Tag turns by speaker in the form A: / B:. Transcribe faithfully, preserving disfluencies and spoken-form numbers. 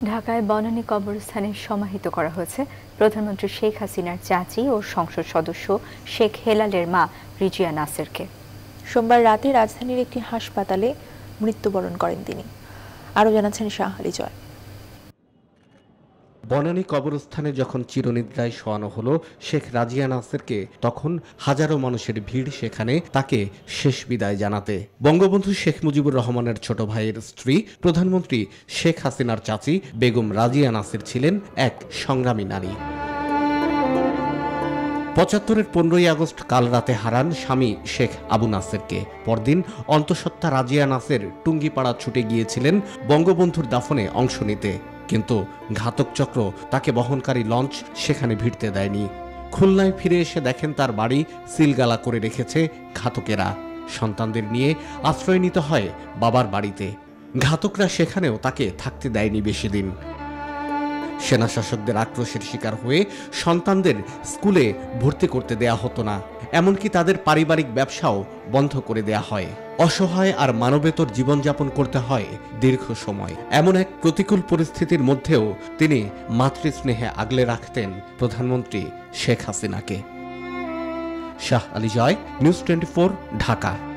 A: ঢাকায় বনানী কবরস্থানে সমাহিত করা হয়েছে প্রধানমন্ত্রী শেখ হাসিনার চাচি ও সংসদ সদস্য শেখ হেলালের মা রিজিয়া নাসেরকে।
B: সোমবার রাতে রাজধানীর একটি হাসপাতালে মৃত্যুবরণ করেন তিনি। আরও জানাচ্ছেন শাহ আলী জয়।
C: বনানী কবরস্থানে যখন চিরনিদ্রায় শোয়ানো হলো শেখ রাজিয়া নাসেরকে, তখন হাজারো মানুষের ভিড় সেখানে তাকে শেষ বিদায় জানাতে। বঙ্গবন্ধু শেখ মুজিবুর রহমানের ছোট ভাইয়ের স্ত্রী প্রধানমন্ত্রী শেখ হাসিনার চাচি বেগম রাজিয়া নাসের ছিলেন এক সংগ্রামী নারী। পঁচাত্তরের পনেরোই আগস্ট কাল রাতে হারান স্বামী শেখ আবু নাসেরকে। পরদিন অন্তঃসত্ত্বা রাজিয়া নাসের টুঙ্গিপাড়া ছুটে গিয়েছিলেন বঙ্গবন্ধুর দাফনে অংশ নিতে, কিন্তু ঘাতক চক্র তাকে বহনকারী লঞ্চ সেখানে ভিড়তে দেয়নি। খুলনায় ফিরে এসে দেখেন তার বাড়ি সিলগালা করে রেখেছে ঘাতকেরা। সন্তানদের নিয়ে আশ্রয় নিতে হয় বাবার বাড়িতে। ঘাতকরা সেখানেও তাকে থাকতে দেয়নি বেশি দিন। সেনা শাসকদের আক্রোশের শিকার হয়ে সন্তানদের স্কুলে ভর্তি করতে দেয়া হতো না, এমনকি তাদের পারিবারিক ব্যবসাও বন্ধ করে দেয়া হয়। অসহায় আর মানবেতর জীবনযাপন করতে হয় দীর্ঘ সময়। এমন এক প্রতিকূল পরিস্থিতির মধ্যেও তিনি মাতৃস্নেহে আগলে রাখতেন প্রধানমন্ত্রী শেখ হাসিনাকে। Shah Ali Joy, news twenty four, Dhaka.